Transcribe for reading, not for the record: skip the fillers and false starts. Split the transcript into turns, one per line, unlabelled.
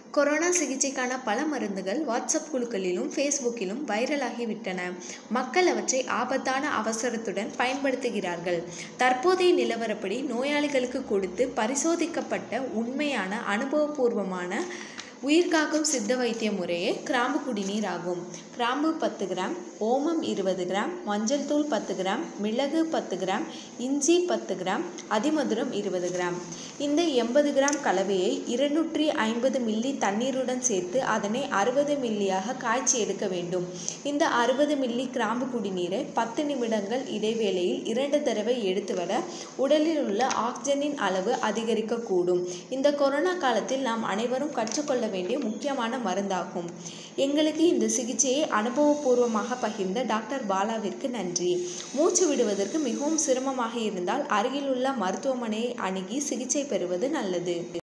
Corona சிகிச்சைக்கான பல மருந்துகள் வாட்ஸ்அப் குழுக்களிலும் ஃபேஸ்புக்கிலும் வைரலாகிவிட்டன. மக்கள் அவற்றை ஆபத்தான அவசரத்துடன் பயன்படுத்துகிறார்கள். தற்போதைய நிலவரப்படி நோயாளிகளுக்கு கொடுத்து பரிசோதிக்கப்பட்ட உண்மையான அனுபவபூர்வமான உயிர்காக்கும் சித்த வைத்திய முறையே கிராம்பு குடிநீர் ஆகும். கிராம்பு 10 கிராம், ஓமம் 20 கிராம், மஞ்சள் தூள் 10 கிராம், மிளகு 10 கிராம், இஞ்சி 10 கிராம், அதிமதுரம் 20 கிராம். இந்த 80 கிராம் கலவையை 250 மில்லி தண்ணீருடன் சேர்த்து அதனை 60 மில்லியாக காய்ச்சி எடுக்க வேண்டும். இந்த 60 மில்லி கிராம்பு குடிநீரை 10 நிமிடங்கள் இடைவேளையில் 2 தடவை எடுத்து வர உடலில் உள்ள ஆக்சிஜனின் அளவு அதிகரிக்கக்கூடும். இந்த கொரோனா காலத்தில் நாம் அனைவரும் கற்றுக்கொள்ள வேண்டிய முக்கியமான மருந்தாகும். எங்களுக்கு இந்த சிகிச்சையை அனுபவபூர்வமாக பகிர்ந்த டாக்டர் பாலாவிற்கு நன்றி. மூச்சு விடுவதற்கு மிகவும் சிரமமாக இருந்தால் அருகிலுள்ள மருத்துவமனையை அணுகி சிகிச்சை பெறுவது நல்லது.